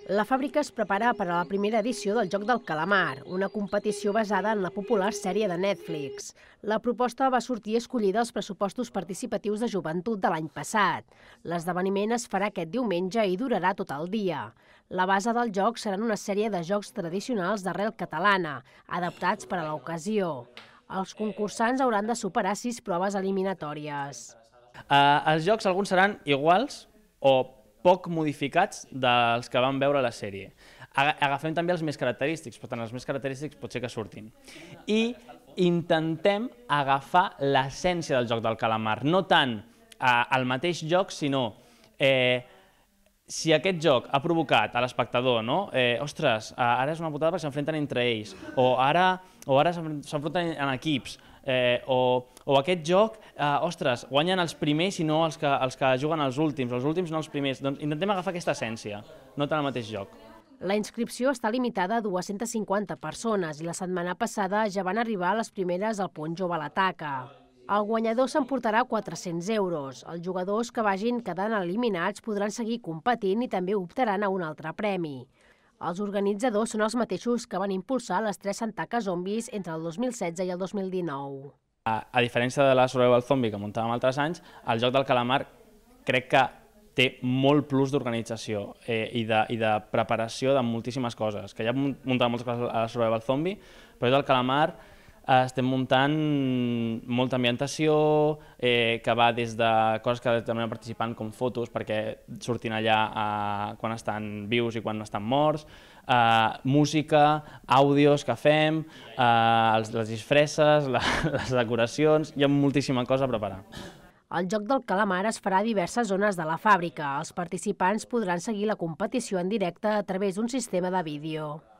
La fàbrica es prepara per a la primera edició del Joc del Calamar, una competició basada en la popular sèrie de Netflix. La proposta va sortir escollida als pressupostos participatius de joventut de l'any passat. L'esdeveniment es farà aquest diumenge i durarà tot el dia. La base del joc seran una sèrie de jocs tradicionals d'arrel catalana, adaptats per a l'ocasió. Els concursants hauran de superar 6 proves eliminatòries. Els jocs alguns seran iguals o poc modificats dels que vam veure a la sèrie. Agafem també els més característics, per tant els més característics pot ser que surtin. I intentem agafar l'essència del joc del calamar, no tant el mateix joc, sinó si aquest joc ha provocat a l'espectador, no? Ostres, ara és una putada perquè s'enfronten entre ells, o ara s'enfronten en equips, o aquest joc, ostres, guanyen els primers i no els que juguen els últims no els primers. Doncs intentem agafar aquesta essència, no tant el mateix joc. La inscripció està limitada a 250 persones i la setmana passada ja van arribar les primeres al Pont Jove a l'Ataca. El guanyador s'emportarà 400 euros. Els jugadors que vagin quedant eliminats podran seguir competint i també optaran a un altre premi. Els organitzadors són els mateixos que van impulsar les 3 Santaques Zombis entre el 2016 i el 2019. A diferència de la Survival Zombie que muntàvem altres anys, el joc del calamar crec que té molt plus d'organització i de preparació de moltíssimes coses. Que ja muntàvem moltes coses a la Survival Zombie, però el calamar estem muntant molta ambientació, que va des de coses que també participant com fotos perquè surtin allà quan estan vius i quan no estan morts, música, àudios que fem, les disfresses, les decoracions, hi ha moltíssima cosa a preparar. El Joc del Calamar es farà a diverses zones de la fàbrica. Els participants podran seguir la competició en directe a través d'un sistema de vídeo.